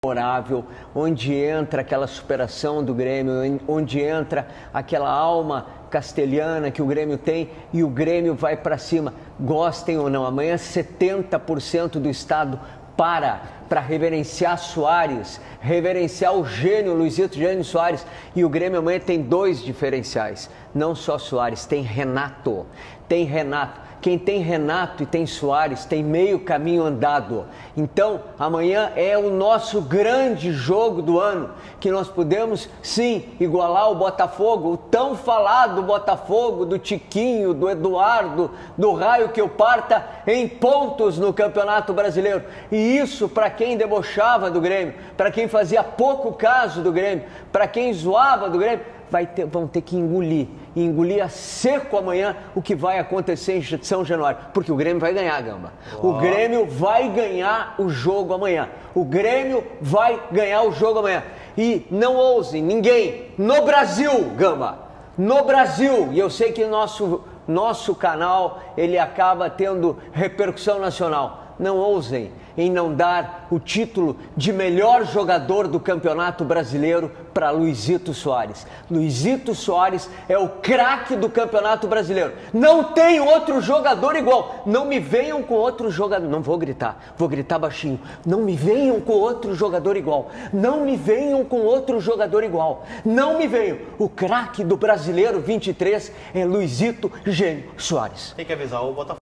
memorável, onde entra aquela superação do Grêmio, onde entra aquela alma castelhana que o Grêmio tem e o Grêmio vai para cima. Gostem ou não, amanhã 70% do estado para reverenciar Soares, reverenciar o gênio Luizito Jânio Soares. E o Grêmio amanhã tem dois diferenciais, não só Soares, tem Renato. Quem tem Renato e tem Soares tem meio caminho andado. Então, amanhã é o nosso grande jogo do ano, que nós podemos, sim, igualar o Botafogo, o tão falado Botafogo, do Tiquinho, do Eduardo, do raio que eu parta, em pontos no Campeonato Brasileiro. E isso, para quem debochava do Grêmio, para quem fazia pouco caso do Grêmio, para quem zoava do Grêmio, vão ter que engolir a seco amanhã o que vai acontecer em São Januário, porque o Grêmio vai ganhar, Gamba. O Grêmio vai ganhar o jogo amanhã. O Grêmio vai ganhar o jogo amanhã. E não ousem, ninguém, no Brasil, Gamba, no Brasil, e eu sei que nosso canal, ele acaba tendo repercussão nacional, não ousem em não dar o título de melhor jogador do Campeonato Brasileiro para Luizito Soares. Luizito Soares é o craque do Campeonato Brasileiro. Não tem outro jogador igual. Não me venham com outro jogador. Não vou gritar baixinho. Não me venham com outro jogador igual. Não me venham com outro jogador igual. Não me venham. O craque do Brasileiro 23 é Luizito Jânio Soares. Tem que avisar o Botafogo.